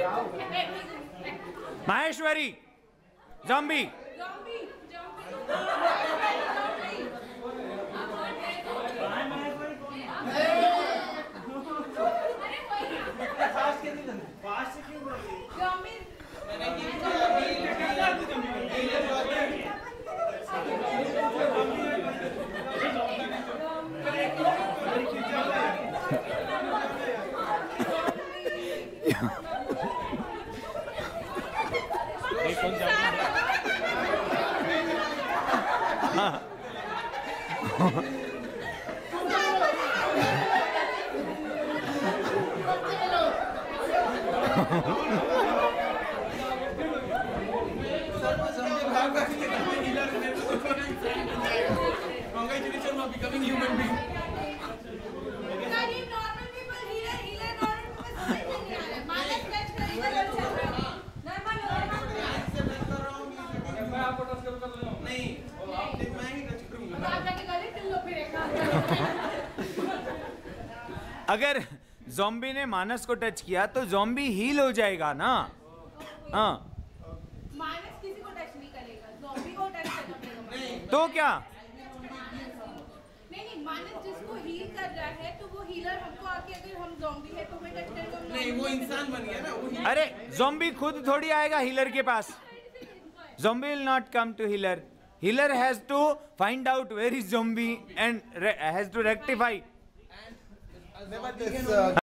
Maheshwari zombie. Congratulations on becoming human being. अगर zombie ने मानस को टच किया तो ज़ॉम्बी हील हो जाएगा ना। हाँ, मानस किसी को टच नहीं करेगा, ज़ॉम्बी को टच करना पड़ेगा। तो क्या? नहीं, मानस जिसको हील कर रहा है तो वो हीलर हमको आके अगर हम ज़ॉम्बी है तो हमें टच करेगा। नहीं, वो इंसान बन गया ना वो। अरे ज़ॉम्बी खुद थोड़ी आएगा हीलर के पास। Zombie will not come to healer. Healer has to find out where is zombie and has to rectify.